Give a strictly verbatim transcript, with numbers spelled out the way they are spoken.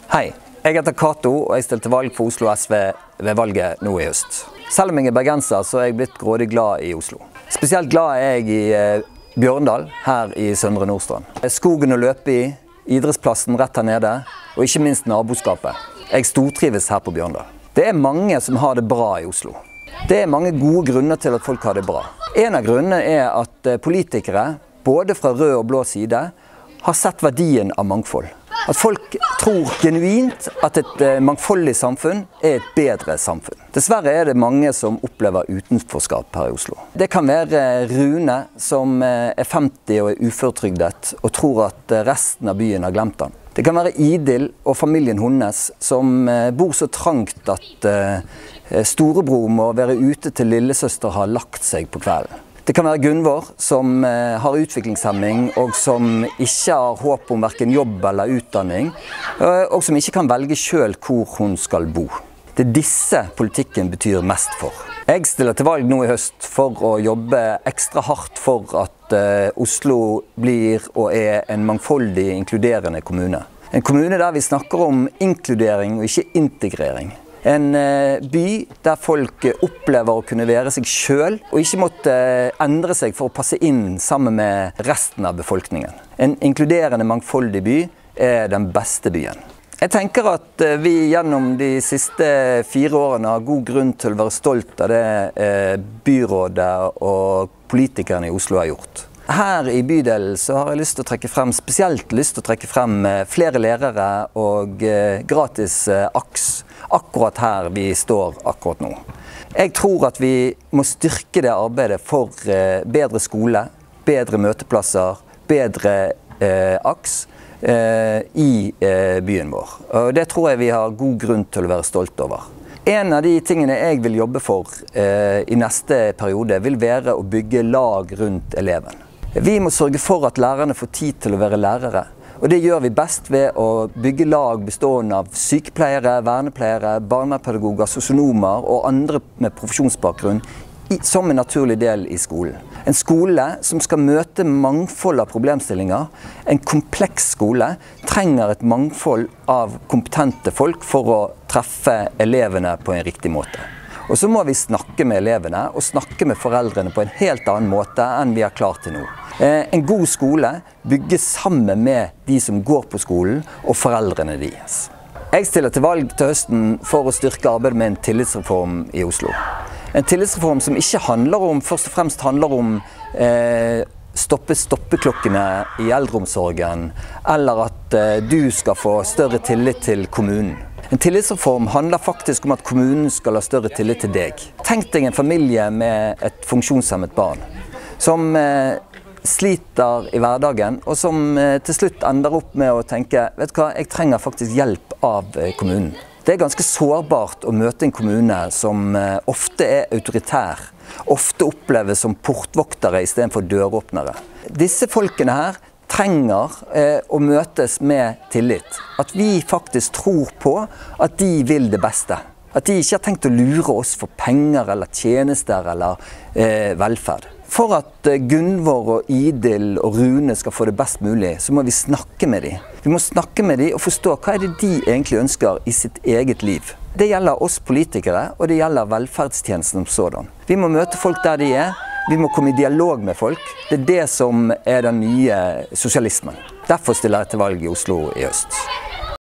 Hei, jeg heter Kato, og jeg stilte valg for Oslo S V ved valget nå i høst. Selv om jeg er bergenser, så er jeg blitt grådig glad i Oslo. Spesielt glad er jeg i eh, Bjørndal, her i Søndre Nordstrand. Skogen å løpe i, idrettsplassen rett her nede, og ikke minst naboskapet. Jeg stortrives her på Bjørndal. Det er mange som har det bra i Oslo. Det er mange gode grunner til at folk har det bra. En av grunnene er at politikere, både fra rød og blå side, har sett verdien av mangfold. At folk tror genuint at et mangfoldig samfunn er et bedre samfunn. Dessverre er det mange som opplever utenforskap her i Oslo. Det kan være Rune, som er femti og er uføretrygdet, og tror at resten av byen har glemt han. Det kan være Idil og familien hennes, som bor så trangt at storebror må være ute til lillesøster har lagt seg på kvelden. Det kan være Gunvor, som har utviklingshemming og som ikke har håp om hverken jobb eller utdanning, og som ikke kan velge selv hvor hun skal bo. Det er disse politikken betyr mest for. Jeg stiller til valg nå i høst for å jobbe ekstra hardt for at Oslo blir og er en mangfoldig, inkluderende kommune. En kommune der vi snakker om inkludering og ikke integrering. En by der folk opplever å kunne være seg selv, og ikke måtte endre seg for å passe inn sammen med resten av befolkningen. En inkluderende, mangfoldig by er den beste byen. Jeg tenker at vi gjennom de siste fire årene har god grunn til å være stolt av det byrådet og politikerne i Oslo har gjort. Her i bydelen så har jeg lyst til å trekke frem, spesielt lyst til å trekke frem flere lærere og gratis aks, akkurat her vi står akkurat nå. Jeg tror at vi må styrke det arbeidet for bedre skole, bedre møteplasser, bedre eh, aks eh, i eh, byen vår. Og det tror jeg vi har god grunn til å være stolt over. En av de tingene jeg vil jobbe for eh, i neste periode vil være å bygge lag rundt eleven. Vi må sørge for at lærerne får tid til å være lærere, og det gjør vi best ved å bygge lag bestående av sykepleiere, vernepleiere, barnepedagoger, sosionomer og andre med profesjonsbakgrunn som en naturlig del i skolen. En skole som skal møte mangfold av problemstillinger, en kompleks skole, trenger et mangfold av kompetente folk for å treffe elevene på en riktig måte. Og så må vi snakke med elevene og snakke med foreldrene på en helt annen måte enn vi har klart til nå. En god skole bygges sammen med de som går på skolen og foreldrene deres. Jeg stiller til valg til høsten for å styrke arbeidet med en tillitsreform i Oslo. En tillitsreform som ikke handler om, først og fremst handler om eh, stoppe stoppeklokkene i eldreomsorgen, eller at eh, du skal få større tillit til kommunen. En tillitsreform handler faktisk om at kommunen skal ha større tillit til deg. Tenk deg en familie med et funksjonshemmet barn, som eh, sliter i hverdagen, og som eh, til slutt ender opp med å tenke, vet du hva, jeg trenger faktisk hjelp av eh, kommunen. Det er ganske sårbart å møte en kommune som eh, ofte er autoritær, ofte oppleves som portvoktere i stedet for døråpnere. Disse folkene her trenger eh, å møtes med tillit. At vi faktisk tror på at de vil det beste. At de ikke har tenkt å lure oss for penger eller tjenester eller eh, velferd. For at eh, Gunvor og Idil og Rune skal få det best mulig, så må vi snakke med dem. Vi må snakke med dem og forstå hva er det de egentlig ønsker i sitt eget liv. Det gjelder oss politikere, og det gjelder velferdstjenesten som sådan. Vi må møte folk der de er. Vi må komme i dialog med folk. Det er det som er den nye sosialismen. Derfor stiller jeg til valg i Oslo i høst.